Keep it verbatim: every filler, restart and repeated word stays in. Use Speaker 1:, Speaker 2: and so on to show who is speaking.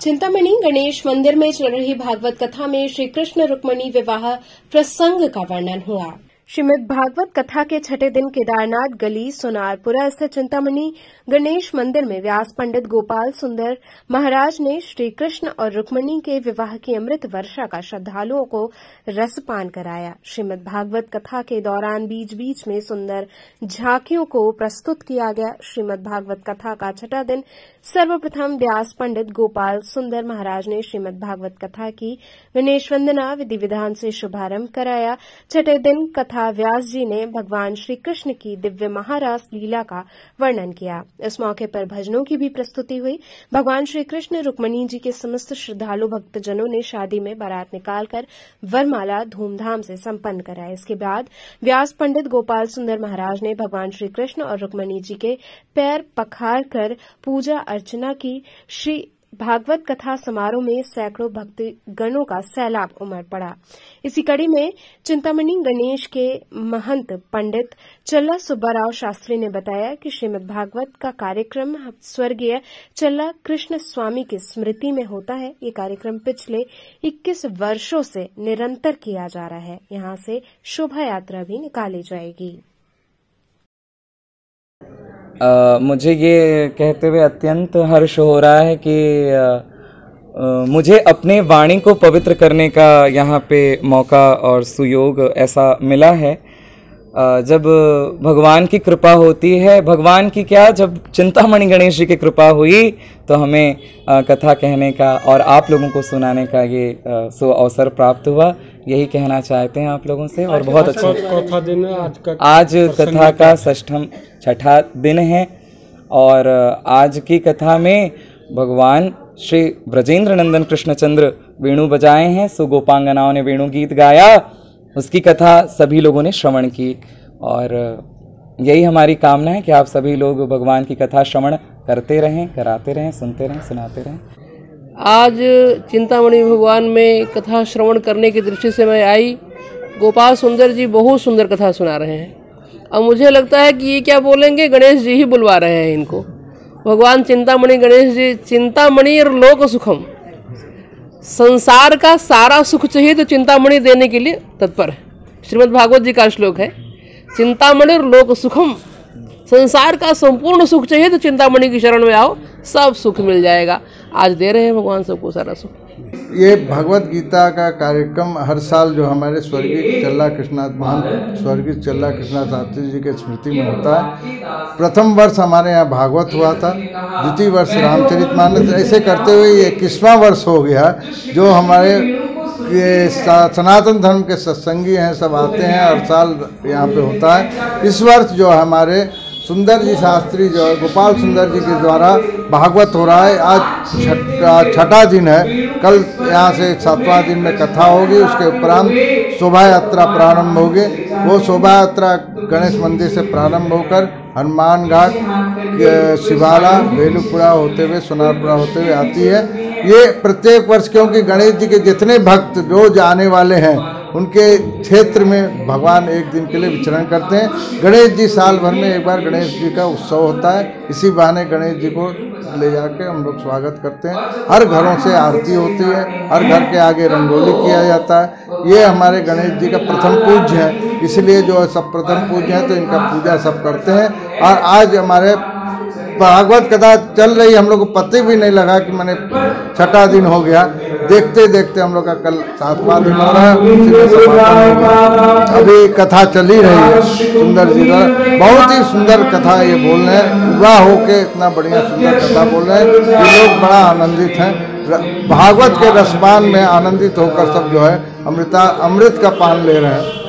Speaker 1: चिंतामणि गणेश मंदिर में चल रही भागवत कथा में श्री कृष्ण रुक्मिणी विवाह प्रसंग का वर्णन हुआ। श्रीमद् भागवत कथा के छठे दिन केदारनाथ गली सोनारपुरा स्थित चिंतामणि गणेश मंदिर में व्यास पंडित गोपाल सुंदर महाराज ने श्री कृष्ण और रुक्मिणी के विवाह की अमृत वर्षा का श्रद्धालुओं को रसपान कराया। श्रीमद् भागवत कथा के दौरान बीच बीच में सुंदर झांकियों को प्रस्तुत किया गया। श्रीमद् भागवत कथा का छठा दिन सर्वप्रथम व्यास पंडित गोपाल सुंदर महाराज ने श्रीमद् भागवत कथा की गणेश वंदना विधि विधान से शुभारंभ कराया। छठे दिन कथा व्यास जी ने भगवान श्री कृष्ण की दिव्य महारास लीला का वर्णन किया। इस मौके पर भजनों की भी प्रस्तुति हुई। भगवान श्री कृष्ण रुक्मिणी जी के समस्त श्रद्धालु भक्तजनों ने शादी में बारात निकालकर वरमाला धूमधाम से संपन्न कराया। इसके बाद व्यास पंडित गोपाल सुंदर महाराज ने भगवान श्री कृष्ण और रुक्मिणी जी के पैर पखार कर पूजा अर्चना की। श्री भागवत कथा समारोह में सैकड़ों भक्तगणों का सैलाब उमड़ पड़ा। इसी कड़ी में चिंतामणि गणेश के महंत पंडित चल्ला सुब्बाराव शास्त्री ने बताया कि श्रीमद् भागवत का कार्यक्रम स्वर्गीय चल्ला कृष्ण स्वामी की स्मृति में होता है। ये कार्यक्रम पिछले इक्कीस वर्षों से निरंतर किया जा रहा है। यहां से शोभा यात्रा भी निकाली जाएगी।
Speaker 2: Uh, मुझे ये कहते हुए अत्यंत हर्ष हो रहा है कि uh, uh, मुझे अपने वाणी को पवित्र करने का यहाँ पे मौका और सुयोग ऐसा मिला है। uh, जब भगवान की कृपा होती है, भगवान की क्या, जब चिंतामणि गणेश जी की कृपा हुई तो हमें uh, कथा कहने का और आप लोगों को सुनाने का ये uh, सो अवसर प्राप्त हुआ। यही कहना चाहते हैं आप लोगों से। और बहुत अच्छा
Speaker 3: कथा दिन है आज का।
Speaker 2: आज कथा का षष्ठम छठा दिन है और आज की कथा में भगवान श्री ब्रजेंद्र नंदन कृष्णचंद्र वेणु बजाए हैं। सो गोपांगनाओं ने वेणु गीत गाया, उसकी कथा सभी लोगों ने श्रवण की और यही हमारी कामना है कि आप सभी लोग भगवान की कथा श्रवण करते रहें, कराते रहें, सुनते रहें, सुनाते रहें।
Speaker 3: आज चिंतामणि भगवान में कथा श्रवण करने की दृष्टि से मैं आई। गोपाल सुंदर जी बहुत सुंदर कथा सुना रहे हैं। अब मुझे लगता है कि ये क्या बोलेंगे, गणेश जी ही बुलवा रहे हैं इनको। भगवान चिंतामणि गणेश जी, चिंतामणि और लोक सुखम, संसार का सारा सुख चाहिए तो चिंतामणि देने के लिए तत्पर है। श्रीमद् भागवत जी का श्लोक है, चिंतामणि और लोक सुखम, संसार का संपूर्ण सुख चाहिए तो चिंतामणि की शरण में आओ, सब सुख मिल जाएगा। आज दे रहे हैं भगवान सबको सारा सुख।
Speaker 4: ये भगवत गीता का कार्यक्रम हर साल जो हमारे स्वर्गीय चल्ला कृष्णनाथ महंत स्वर्गीय चल्ला कृष्णनाथ शास्त्री जी के स्मृति में होता है। प्रथम वर्ष हमारे यहाँ भागवत हुआ था, द्वितीय वर्ष रामचरितमानस, ऐसे करते हुए ये इक्कीसवां वर्ष हो गया जो हमारे ये सनातन धर्म के सत्संगी हैं, सब आते हैं, हर साल यहाँ पे होता है। इस वर्ष जो हमारे सुंदर जी शास्त्री जो है गोपाल सुंदर जी के द्वारा भागवत हो रहा है। आज छठा दिन है, कल यहाँ से सातवां दिन में कथा होगी, उसके उपरांत शोभा यात्रा प्रारंभ होगी। वो शोभा यात्रा गणेश मंदिर से प्रारंभ होकर हनुमान घाट, शिवाला, बेलूपुरा होते हुए सोनारपुरा होते हुए आती है। ये प्रत्येक वर्ष, क्योंकि गणेश जी के जितने भक्त रोज आने वाले हैं उनके क्षेत्र में भगवान एक दिन के लिए विचरण करते हैं। गणेश जी साल भर में एक बार गणेश जी का उत्सव होता है। इसी बहाने गणेश जी को ले जाके हम लोग स्वागत करते हैं। हर घरों से आरती होती है, हर घर के आगे रंगोली किया जाता है। ये हमारे गणेश जी का प्रथम पूज्य है, इसलिए जो सब प्रथम पूज्य हैं तो इनका पूजा सब करते हैं। और आज हमारे भागवत कथा चल रही, हम लोग को पता भी नहीं लगा कि मैंने छठा दिन हो गया। देखते देखते हम लोग का कल सातवां दिन हो रहा है। अभी कथा चली रही है सुंदर जी का, बहुत ही सुंदर कथा ये बोल रहे हैं। विवाह होके इतना बढ़िया सुंदर कथा बोल रहे हैं, ये लोग बड़ा आनंदित हैं। भागवत के रसपान में आनंदित होकर सब जो है अमृता अमृत का पान ले रहे हैं।